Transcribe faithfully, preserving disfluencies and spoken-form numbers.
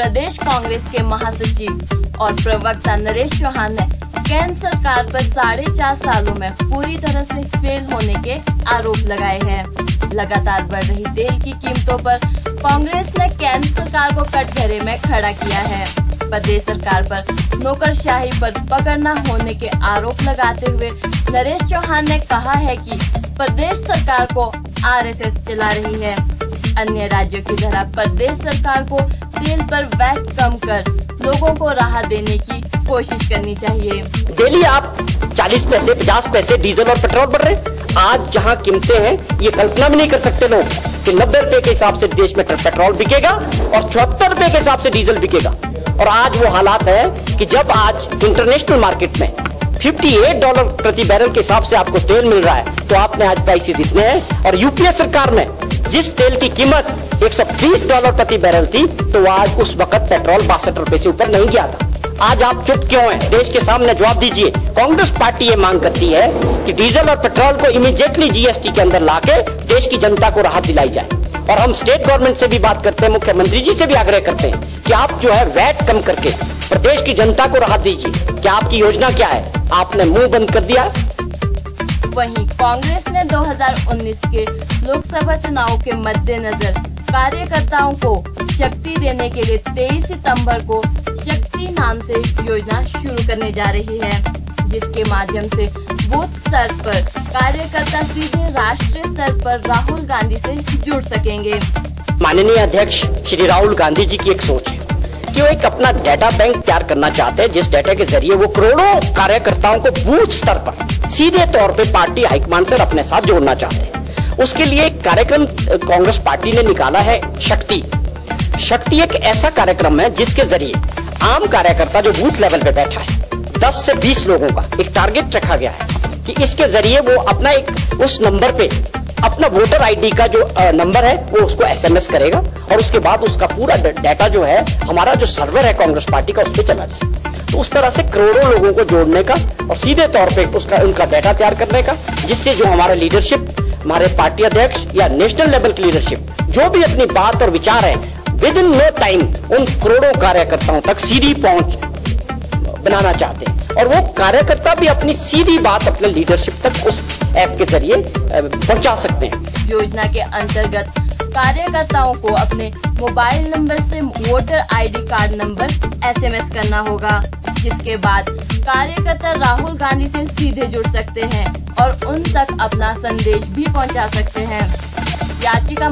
प्रदेश कांग्रेस के महासचिव और प्रवक्ता नरेश चौहान ने केंद्र सरकार पर साढ़े चार सालों में पूरी तरह से फेल होने के आरोप लगाए हैं। लगातार बढ़ रही तेल की कीमतों पर कांग्रेस ने केंद्र सरकार को कटघरे में खड़ा किया है। प्रदेश सरकार पर नौकरशाही पर पकड़ न होने के आरोप लगाते हुए नरेश चौहान ने कहा है कि प्रदेश सरकार को आरएसएस चला रही है। अन्य राज्यों की तरह प्रदेश सरकार को तेल पर वैट कम कर लोगों को राहत देने की कोशिश करनी चाहिए। डेली आप चालीस पैसे पचास पैसे डीजल और पेट्रोल बढ़ रहे हैं। आज जहां कीमतें हैं, ये कल्पना भी नहीं कर सकते लोग कि नब्बे रुपए के हिसाब से देश में पेट्रोल बिकेगा और चौहत्तर रुपए के हिसाब से डीजल बिकेगा। और आज वो हालात है कि जब आज इंटरनेशनल मार्केट में अट्ठावन डॉलर प्रति बैरल के हिसाब से आपको तेल मिल रहा है, तो आपने आज प्राइसेस इतने हैं। और यूपीए सरकार में जिस तेल की कीमत एक सौ बीस डॉलर प्रति बैरल थी, तो आज उस वक्त पेट्रोल बासठ रुपए से ऊपर नहीं गया था। आज आप चुप क्यों हैं? देश के सामने जवाब दीजिए। कांग्रेस पार्टी ये मांग करती है कि डीजल और पेट्रोल को इमीडिएटली जीएसटी के अंदर लाके देश की जनता को राहत दिलाई जाए। और हम स्टेट गवर्नमेंट से भी बात करते हैं, मुख्यमंत्री जी से भी आग्रह करते हैं कि आप जो है वैट कम करके प्रदेश की जनता को राहत दीजिए। क्या आपकी योजना क्या है? आपने मुंह बंद कर दिया। वहीं कांग्रेस ने दो हज़ार उन्नीस के लोकसभा चुनाव के मद्देनजर कार्यकर्ताओं को शक्ति देने के लिए तेईस सितंबर को शक्ति नाम से योजना शुरू करने जा रही है, जिसके माध्यम से बूथ स्तर पर कार्यकर्ता सीधे राष्ट्रीय स्तर पर राहुल गांधी से जुड़ सकेंगे। माननीय अध्यक्ष श्री राहुल गांधी जी की एक सोच है कि वो एक अपना डाटा बैंक तैयार करना चाहते हैं, जिस डाटा के जरिए वो करोड़ों कार्यकर्ताओं को बूथ स्तर पर सीधे तौर पे पार्टी हाईकमान से अपने साथ जोड़ना चाहते हैं। उसके लिए एक कार्यक्रम कांग्रेस पार्टी ने निकाला है, शक्ति। शक्ति एक ऐसा कार्यक्रम है जिसके जरिए आम कार्यकर्ता जो बूथ लेवल पे बैठा है, दस से बीस लोगों का एक टारगेट रखा गया है कि इसके जरिए वो अपना एक उस नंबर पे अपना वोटर आईडी का जो नंबर है वो उसको एसएमएस करेगा और उसके बाद उसका पूरा डाटा जो है हमारा जो सर्वर है कांग्रेस पार्टी का, उस पर चला जाए। तो उस तरह से करोड़ों लोगों को जोड़ने का और सीधे तौर पे उसका उनका डाटा तैयार करने का, जिससे जो हमारे लीडरशिप, हमारे पार्टी अध्यक्ष या नेशनल लेवल की लीडरशिप जो भी अपनी बात और विचार है विद इन नो टाइम उन करोड़ों कार्यकर्ताओं तक सीधी पहुंच बनाना चाहते हैं। और वो कार्यकर्ता भी अपनी सीधी बात अपने लीडरशिप तक उस ऐप के जरिए पहुंचा सकते हैं। योजना के अंतर्गत कार्यकर्ताओं को अपने मोबाइल नंबर से voter ID card number SMS करना होगा, जिसके बाद कार्यकर्ता राहुल गांधी से सीधे जुड़ सकते हैं और उन तक अपना संदेश भी पहुंचा सकते हैं। याचिका